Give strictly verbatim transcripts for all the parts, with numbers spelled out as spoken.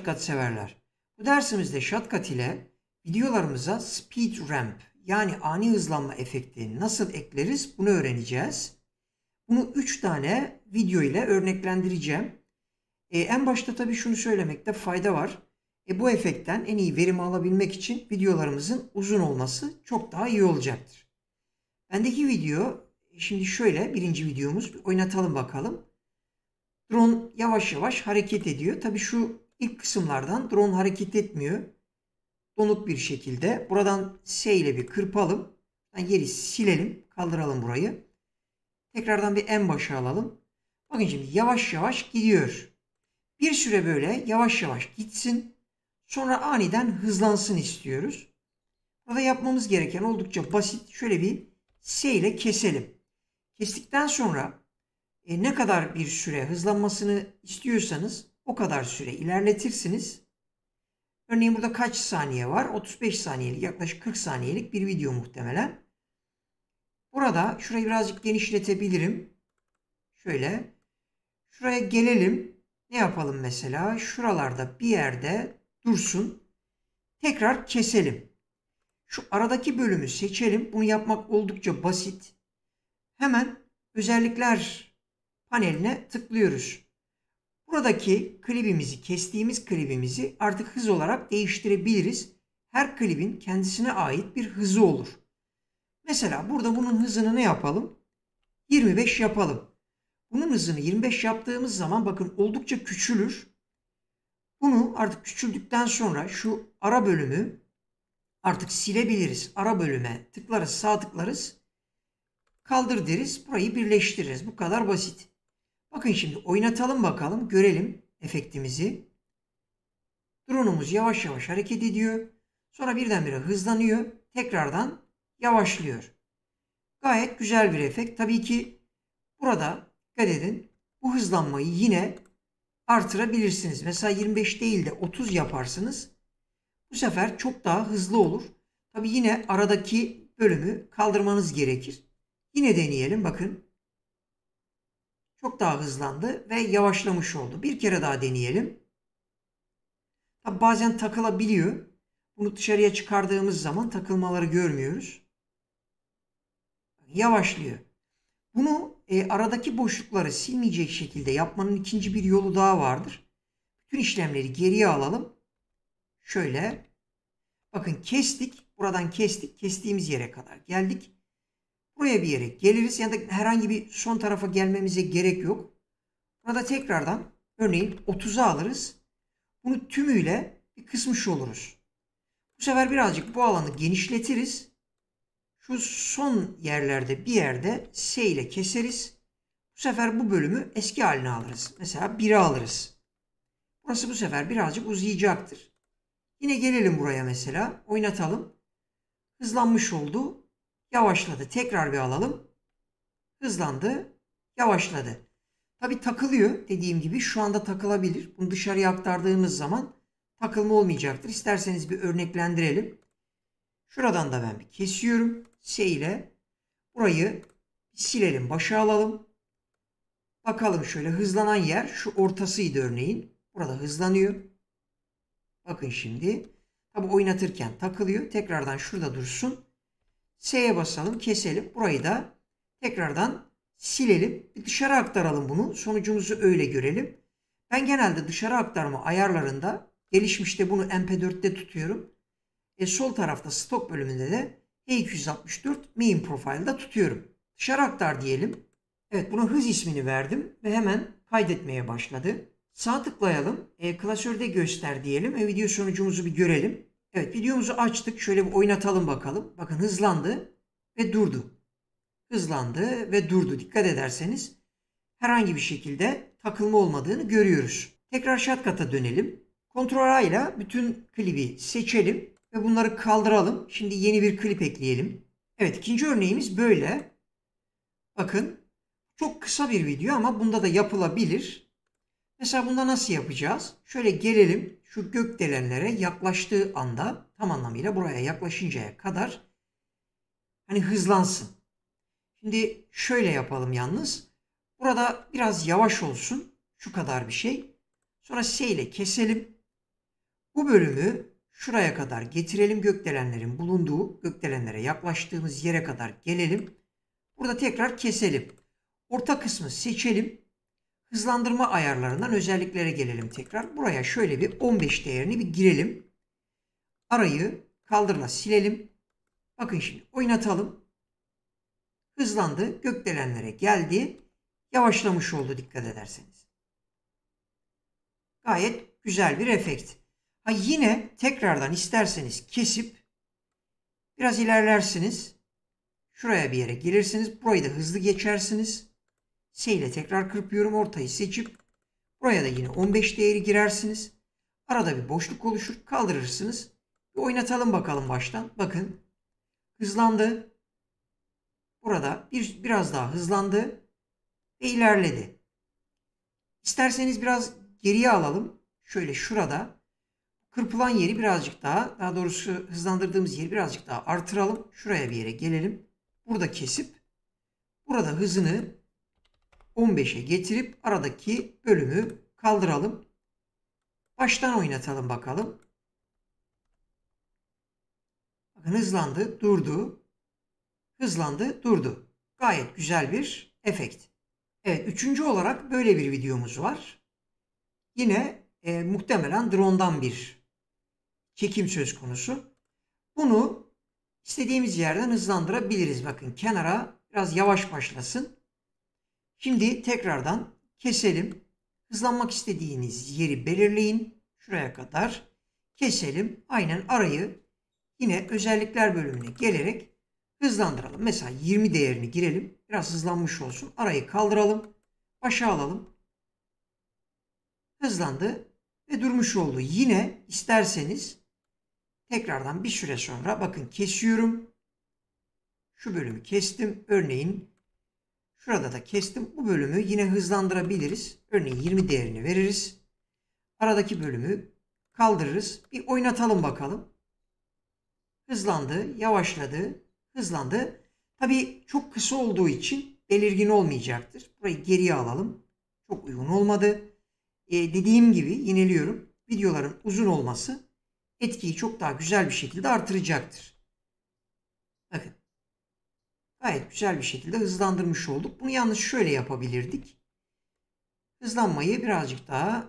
Shotcut severler. Bu dersimizde Shotcut ile videolarımıza speed ramp yani ani hızlanma efekti nasıl ekleriz bunu öğreneceğiz. Bunu üç tane video ile örneklendireceğim. E, en başta tabii şunu söylemekte fayda var. E, bu efektten en iyi verim alabilmek için videolarımızın uzun olması çok daha iyi olacaktır. Bendeki video şimdi şöyle, birinci videomuz, oynatalım bakalım. Drone yavaş yavaş hareket ediyor. Tabii şu ilk kısımlardan drone hareket etmiyor. Donuk bir şekilde. Buradan S ile bir kırpalım. Yani geri silelim. Kaldıralım burayı. Tekrardan bir en başa alalım. Bakın şimdi yavaş yavaş gidiyor. Bir süre böyle yavaş yavaş gitsin. Sonra aniden hızlansın istiyoruz. Burada yapmamız gereken oldukça basit. Şöyle bir S ile keselim. Kestikten sonra e, ne kadar bir süre hızlanmasını istiyorsanız o kadar süre ilerletirsiniz. Örneğin burada kaç saniye var? otuz beş saniyelik, yaklaşık kırk saniyelik bir video muhtemelen. Burada şurayı birazcık genişletebilirim. Şöyle. Şuraya gelelim. Ne yapalım mesela? Şuralarda bir yerde dursun. Tekrar keselim. Şu aradaki bölümü seçelim. Bunu yapmak oldukça basit. Hemen özellikler paneline tıklıyoruz. Buradaki klibimizi, kestiğimiz klibimizi artık hız olarak değiştirebiliriz. Her klibin kendisine ait bir hızı olur. Mesela burada bunun hızını ne yapalım? yirmi beş yapalım. Bunun hızını yirmi beş yaptığımız zaman bakın oldukça küçülür. Bunu artık küçüldükten sonra şu ara bölümü artık silebiliriz. Ara bölüme tıklarız, sağ tıklarız. Kaldır deriz. Burayı birleştiririz. Bu kadar basit. Bakın şimdi oynatalım bakalım. Görelim efektimizi. Drone'umuz yavaş yavaş hareket ediyor. Sonra birdenbire hızlanıyor. Tekrardan yavaşlıyor. Gayet güzel bir efekt. Tabii ki burada dikkat edin. Bu hızlanmayı yine artırabilirsiniz. Mesela yirmi beş değil de otuz yaparsınız. Bu sefer çok daha hızlı olur. Tabii yine aradaki bölümü kaldırmanız gerekir. Yine deneyelim. Bakın. Çok daha hızlandı ve yavaşlamış oldu. Bir kere daha deneyelim. Tabii bazen takılabiliyor. Bunu dışarıya çıkardığımız zaman takılmaları görmüyoruz. Yavaşlıyor. Bunu e, aradaki boşlukları silmeyecek şekilde yapmanın ikinci bir yolu daha vardır. Bütün işlemleri geriye alalım. Şöyle. Bakın kestik. Buradan kestik. Kestiğimiz yere kadar geldik. Buraya bir yere geliriz. Ya da herhangi bir son tarafa gelmemize gerek yok. Burada tekrardan örneğin otuza alırız. Bunu tümüyle bir kısmış oluruz. Bu sefer birazcık bu alanı genişletiriz. Şu son yerlerde bir yerde S ile keseriz. Bu sefer bu bölümü eski haline alırız. Mesela bire alırız. Burası bu sefer birazcık uzayacaktır. Yine gelelim buraya mesela. Oynatalım. Hızlanmış oldu. Yavaşladı. Tekrar bir alalım. Hızlandı. Yavaşladı. Tabi takılıyor. Dediğim gibi şu anda takılabilir. Bunu dışarıya aktardığımız zaman takılma olmayacaktır. İsterseniz bir örneklendirelim. Şuradan da ben bir kesiyorum. S ile burayı silelim. Başa alalım. Bakalım şöyle hızlanan yer şu ortasıydı örneğin. Burada hızlanıyor. Bakın şimdi. Tabi oynatırken takılıyor. Tekrardan şurada dursun. S'ye basalım. Keselim. Burayı da tekrardan silelim. Bir dışarı aktaralım bunu. Sonucumuzu öyle görelim. Ben genelde dışarı aktarma ayarlarında gelişmişte bunu M P dörtte tutuyorum. E, sol tarafta stok bölümünde de H iki yüz altmış dört main profile'da tutuyorum. Dışarı aktar diyelim. Evet, buna hız ismini verdim ve hemen kaydetmeye başladı. Sağ tıklayalım. E, klasörde göster diyelim ve video sonucumuzu bir görelim. Evet, videomuzu açtık. Şöyle bir oynatalım bakalım. Bakın hızlandı ve durdu. Hızlandı ve durdu. Dikkat ederseniz herhangi bir şekilde takılma olmadığını görüyoruz. Tekrar Shotcut'a dönelim. Ctrl A ile bütün klibi seçelim ve bunları kaldıralım. Şimdi yeni bir klip ekleyelim. Evet, ikinci örneğimiz böyle. Bakın çok kısa bir video ama bunda da yapılabilir. Mesela bunda nasıl yapacağız? Şöyle gelelim. Şu gökdelenlere yaklaştığı anda tam anlamıyla buraya yaklaşıncaya kadar hani hızlansın. Şimdi şöyle yapalım yalnız. Burada biraz yavaş olsun. Şu kadar bir şey. Sonra S ile keselim. Bu bölümü şuraya kadar getirelim. Gökdelenlerin bulunduğu, gökdelenlere yaklaştığımız yere kadar gelelim. Burada tekrar keselim. Orta kısmı seçelim. Hızlandırma ayarlarından özelliklere gelelim tekrar. Buraya şöyle bir on beş değerini bir girelim. Arayı kaldırla silelim. Bakın şimdi oynatalım. Hızlandı. Gökdelenlere geldi. Yavaşlamış oldu dikkat ederseniz. Gayet güzel bir efekt. Ha yine tekrardan isterseniz kesip biraz ilerlersiniz. Şuraya bir yere gelirsiniz. Burayı da hızlı geçersiniz. S ile tekrar kırpıyorum. Ortayı seçip buraya da yine on beş değeri girersiniz. Arada bir boşluk oluşur. Kaldırırsınız. Bir oynatalım bakalım baştan. Bakın. Hızlandı. Burada bir, biraz daha hızlandı. Ve ilerledi. İsterseniz biraz geriye alalım. Şöyle şurada. Kırpılan yeri birazcık daha, daha doğrusu hızlandırdığımız yeri birazcık daha artıralım. Şuraya bir yere gelelim. Burada kesip burada hızını on beşe getirip aradaki bölümü kaldıralım. Baştan oynatalım bakalım. Bakın hızlandı, durdu. Hızlandı, durdu. Gayet güzel bir efekt. Evet, üçüncü olarak böyle bir videomuz var. Yine e, muhtemelen drone'dan bir çekim söz konusu. Bunu istediğimiz yerden hızlandırabiliriz. Bakın kenara biraz yavaş başlasın. Şimdi tekrardan keselim. Hızlanmak istediğiniz yeri belirleyin. Şuraya kadar keselim. Aynen arayı yine özellikler bölümüne gelerek hızlandıralım. Mesela yirmi değerini girelim. Biraz hızlanmış olsun. Arayı kaldıralım. Başa alalım. Hızlandı ve durmuş oldu. Yine isterseniz tekrardan bir süre sonra bakın kesiyorum. Şu bölümü kestim. Örneğin şurada da kestim. Bu bölümü yine hızlandırabiliriz. Örneğin yirmi değerini veririz. Aradaki bölümü kaldırırız. Bir oynatalım bakalım. Hızlandı, yavaşladı, hızlandı. Tabii çok kısa olduğu için belirgin olmayacaktır. Burayı geriye alalım. Çok uygun olmadı. Ee, dediğim gibi yineliyorum. Videoların uzun olması etkiyi çok daha güzel bir şekilde artıracaktır. Bakın. Gayet güzel bir şekilde hızlandırmış olduk. Bunu yalnız şöyle yapabilirdik. Hızlanmayı birazcık daha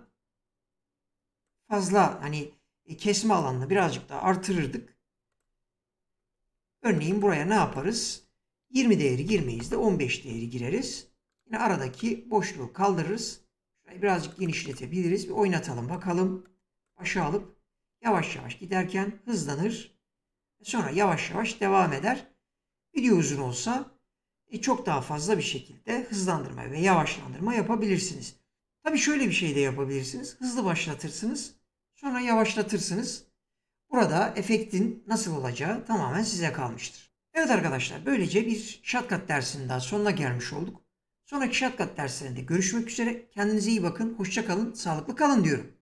fazla hani kesme alanını birazcık daha artırırdık. Örneğin buraya ne yaparız? yirmi değeri girmeyiz de on beş değeri gireriz. Yine aradaki boşluğu kaldırırız. Şurayı birazcık genişletebiliriz. Bir oynatalım bakalım. Başa alıp yavaş yavaş giderken hızlanır. Sonra yavaş yavaş devam eder. Video uzun olsa e, çok daha fazla bir şekilde hızlandırma ve yavaşlandırma yapabilirsiniz. Tabii şöyle bir şey de yapabilirsiniz. Hızlı başlatırsınız. Sonra yavaşlatırsınız. Burada efektin nasıl olacağı tamamen size kalmıştır. Evet arkadaşlar, böylece bir Shotcut dersinin daha sonuna gelmiş olduk. Sonraki Shotcut derslerinde görüşmek üzere. Kendinize iyi bakın. Hoşça kalın. Sağlıklı kalın diyorum.